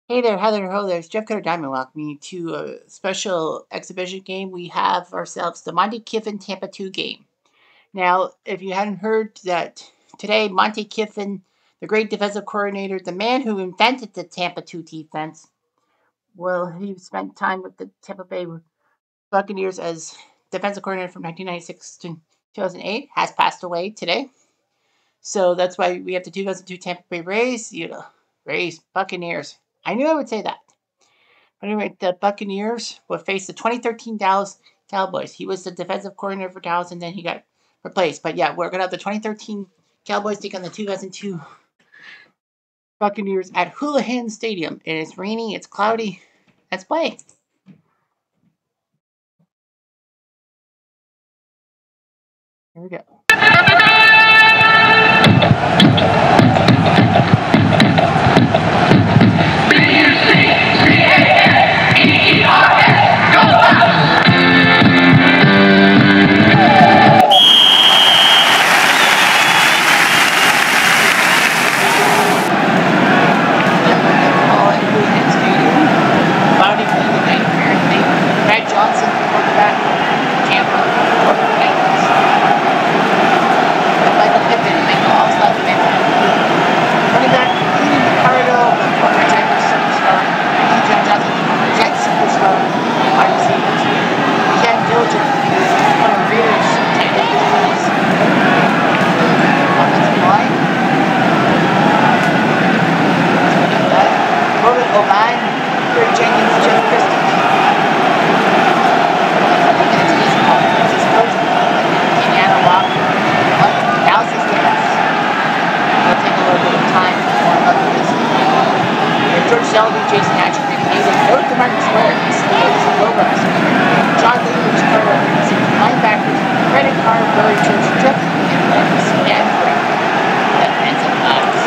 Hey there, hi there, ho there. It's Jeff Cutter Diamond welcoming you to a special exhibition game. We have ourselves the Monte Kiffin Tampa 2 game. Now, if you hadn't heard that today, Monte Kiffin, the great defensive coordinator, the man who invented the Tampa 2 defense, well, he spent time with the Tampa Bay Buccaneers as defensive coordinator from 1996 to 2008, has passed away today. So that's why we have the 2002 Tampa Bay Rays, Rays, Buccaneers. I knew I would say that. Anyway, the Buccaneers will face the 2013 Dallas Cowboys. He was the defensive coordinator for Dallas, and then he got replaced. But yeah, we're going to have the 2013 Cowboys take on the 2002 Buccaneers at Houlihan Stadium. And it's raining, it's cloudy. Let's play. Here we go. Johnson, quarterback, Tampa, quarterback, Michael Kiffin, Michael Allstott, running back, Keaton Ricardo, the former Jaguars superstar, John Johnson, the former Jets superstar, wide receivers, Ken Dilger, former Raiders, tight end, offensive line, Robert O'Brien, Greg Jenkins, Jeff Christie. George Shelby, Jason Hatcher, Nick Hayden, North Marcus Ware, Lobos, John Leach, Carter, linebackers, Brennan Carr, Billy Church, Jeff, and Lance Stanford. Defensive backs.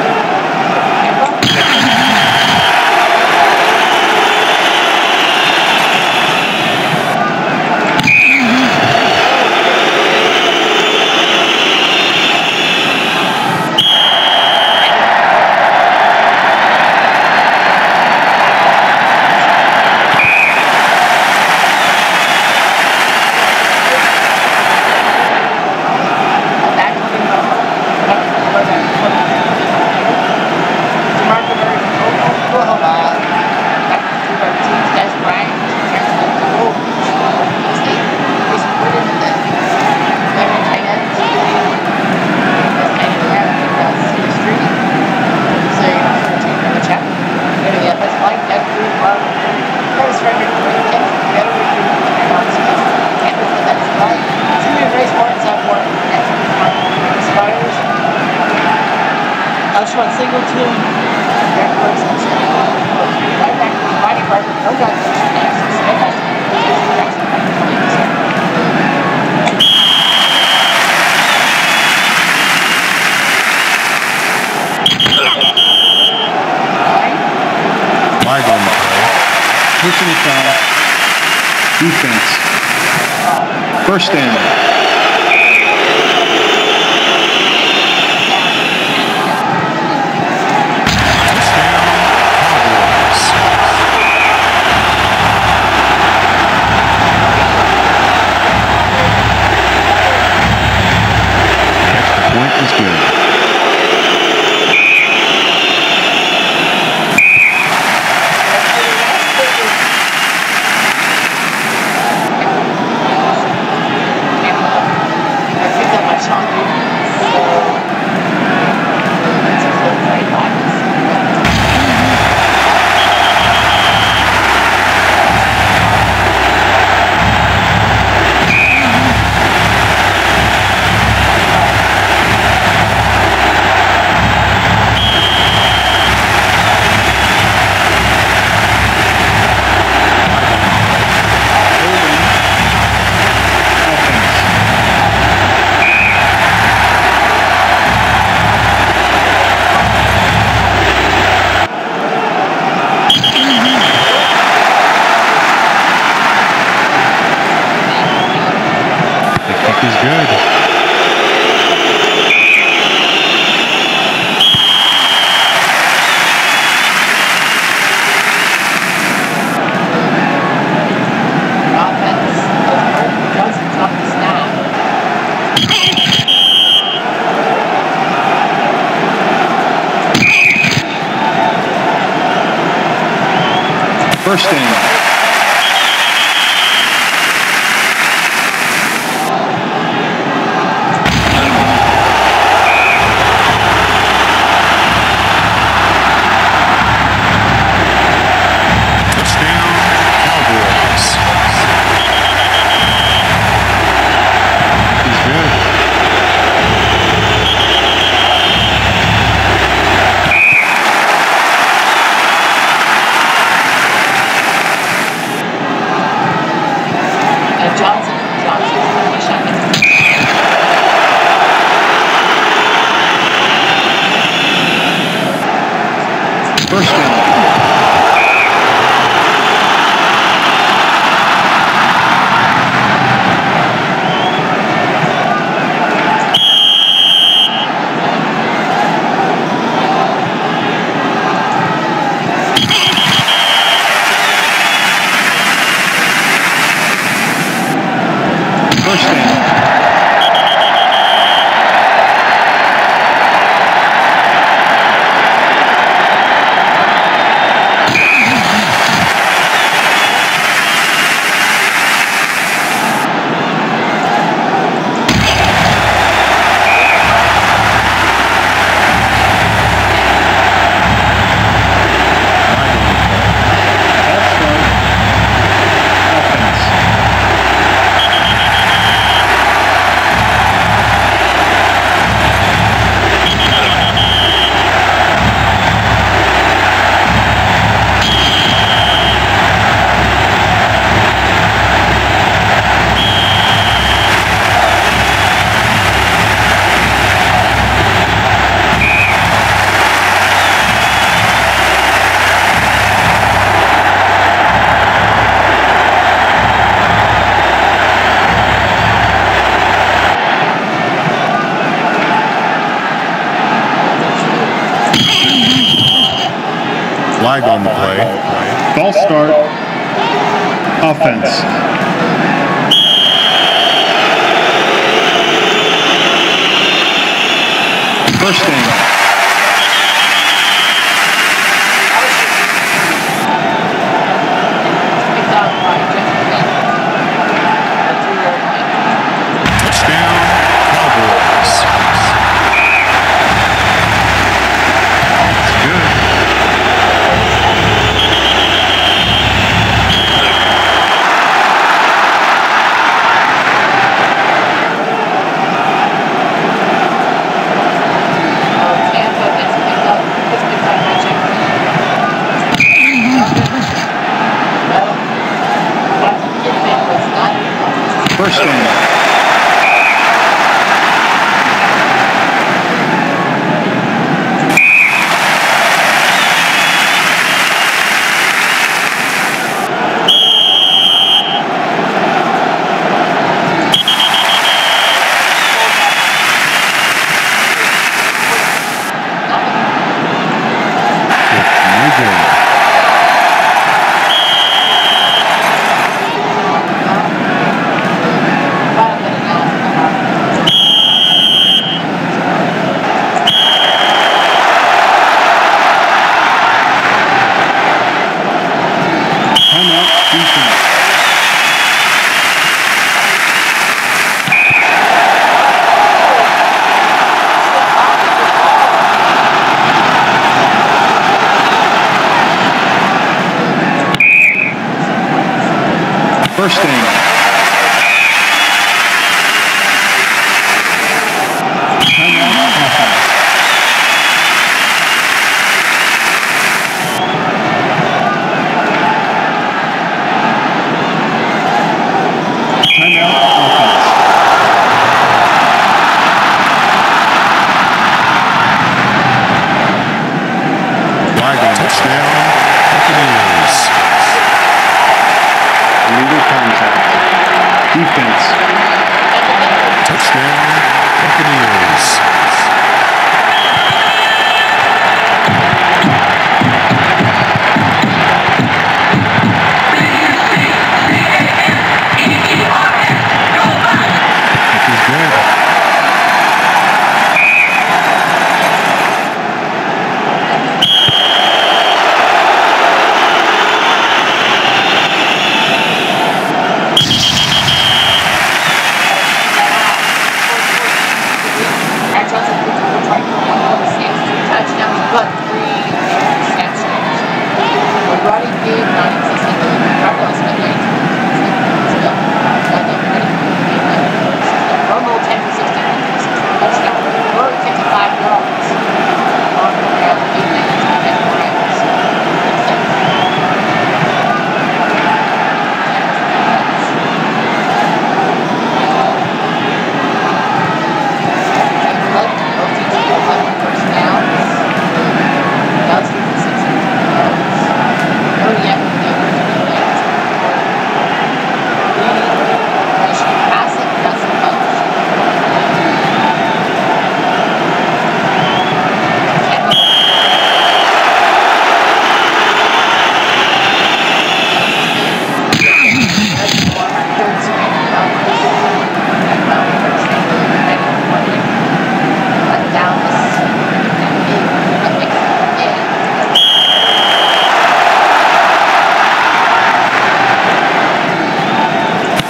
Personal foul, defense, first down. Point is good. First down. First down. First down. Flag on the play. False start. Offense. First down. Touchdown, Cowboys. That's good. First down.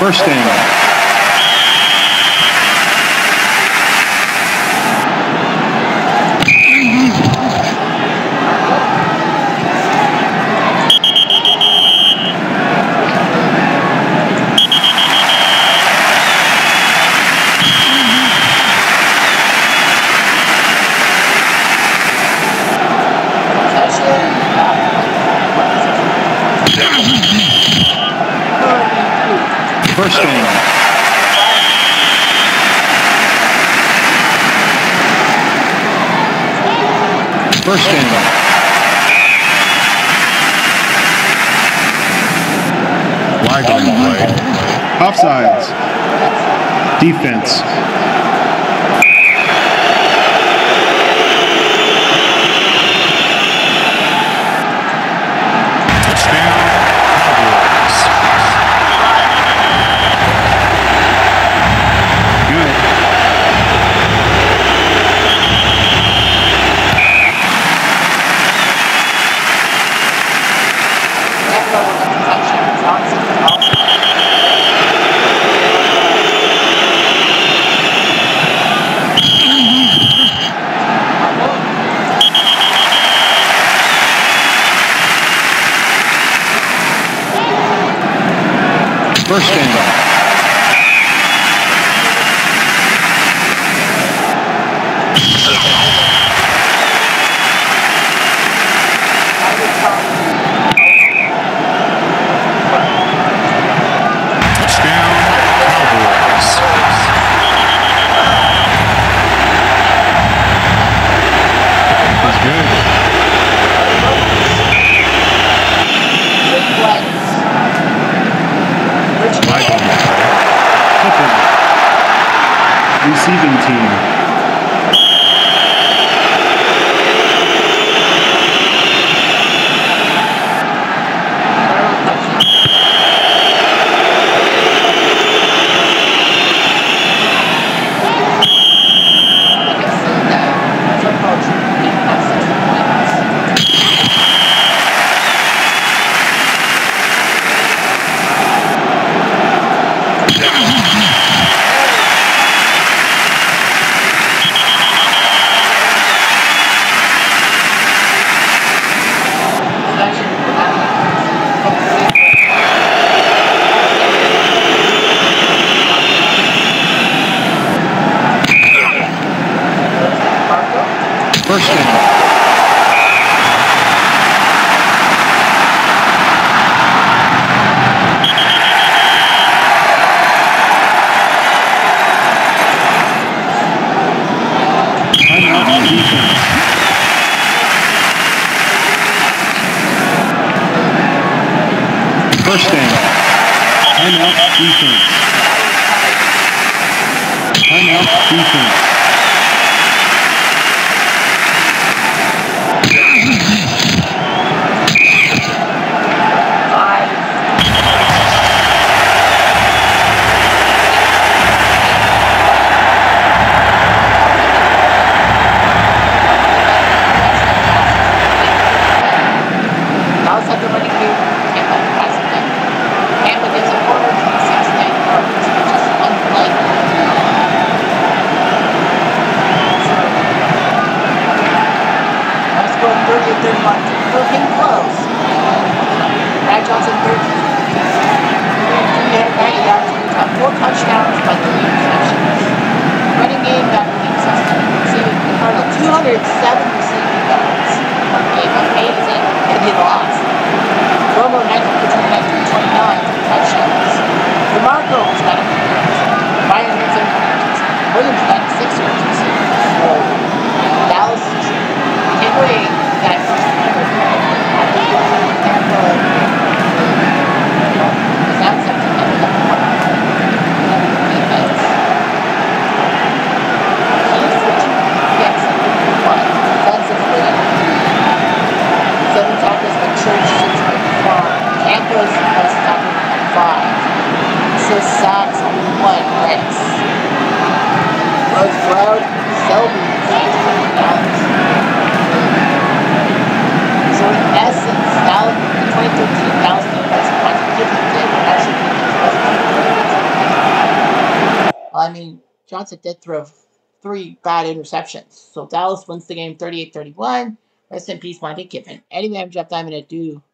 First down. First down. First down. Flag on the play. Offsides. Defense. Touchdown, Cowboys. Good. First down. Touchdown, Cowboys. That's good. Flag on the play. Kiffin. Receiving team. First down. Timeout defense. First down. Timeout defense. Timeout defense. Touchdowns, but 3 interceptions. Running game got inconsistent. Receiving the Cardinal 207 receiving yards per game. Amazing. And he lost. Romo 19 for 29 for 29 touchdowns. DeMarco was 90 yards. Ryan had 7 yards. Williams 96 yards receiving. So Dallas take away that first quarter. Tampa is now 17 Seven tackles by Church, 6.4. Tampa's most tackles by 5. 6 sacks, only 1 breaks. Rose Brown, Selby, Dallas. So in essence, now the 2013 Dallas defense, Monte Kiffin did actually beat the 2013 I mean, Johnson did throw 3 bad interceptions. So Dallas wins the game 38-31. Rest in peace, Monte Kiffin. Anyway, I'm Jeff Diamond at Do.